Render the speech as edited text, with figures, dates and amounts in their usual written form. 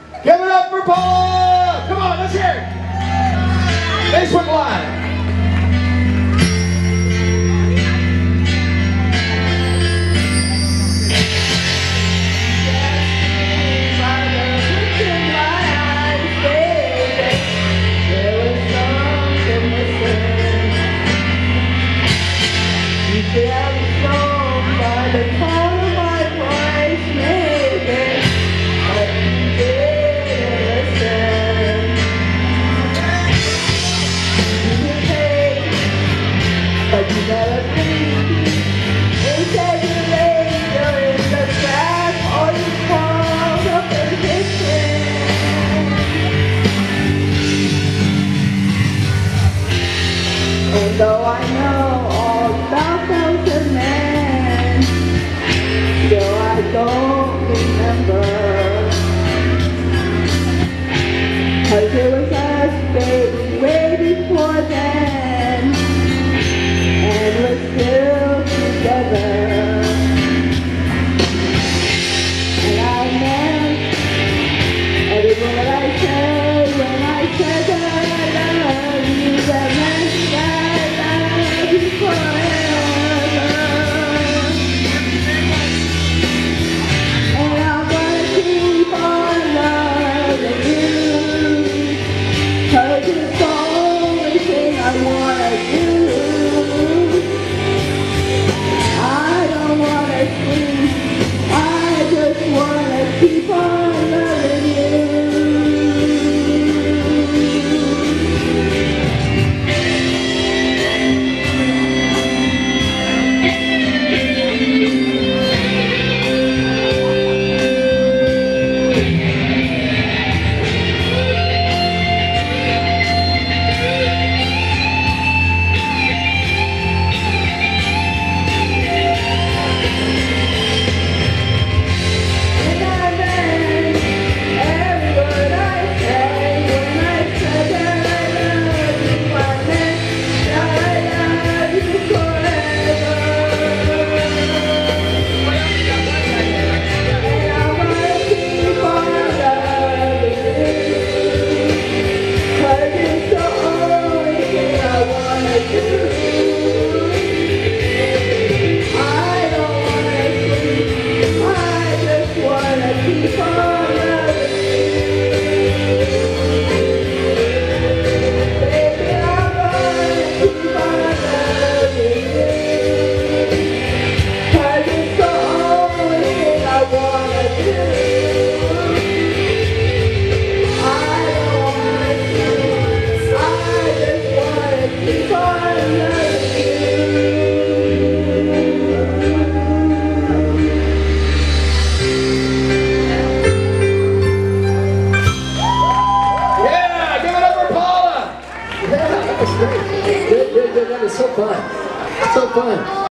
Give it up for Paula! Come on, let's hear it! Facebook Live. Though I know all about those men, still I don't remember. 'Cause it was us, baby, way before then, and we're still together. And I meant every word I said when I said that I love you, that meant keep on loving you. That was great. Good. That was so fun. So fun.